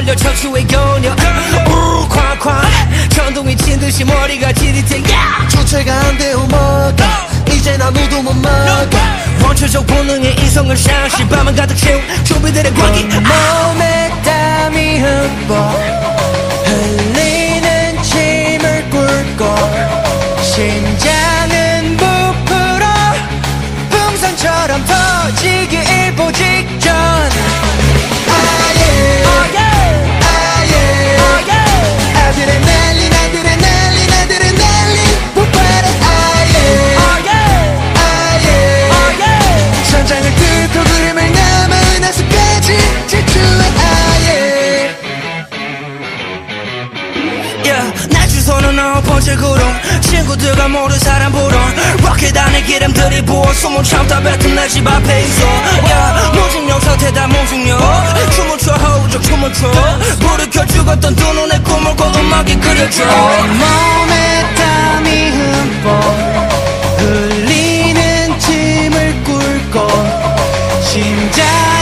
걸려 척추의 견뎌 쾅쾅 천둥이 친 듯이 머리가 지릿해 주체가 안 돼요 뭐가 이제 아무도 못 막아 원초적 본능의 이성을 상시 밤은 가득 채운 좀비들의 광기 몸에 땀이 흠뻑 흘리는 침을 꿇고 심장은 부풀어 풍선처럼 터지기 일보 직전 아예 아예 아드레날린 아드레날린 아드레날린 폭발해 아예 천장을 뚫고 그림을 남아 나서까지 질주해 아예 날 주소는 9번째 구름 친구들과 모두 사람 보러 로켓 안에 기름들이 부어 숨을 참다 뱉은 내 집 앞에 있어 무중력 상태다 무중력 춤을 춰 호적 춤을 춰 불을 켜 죽었던 두 눈의 꿈을 꿔 음악이 그려져 몸에 땀이 흠뻑 흘리는 침을 꿇고 심장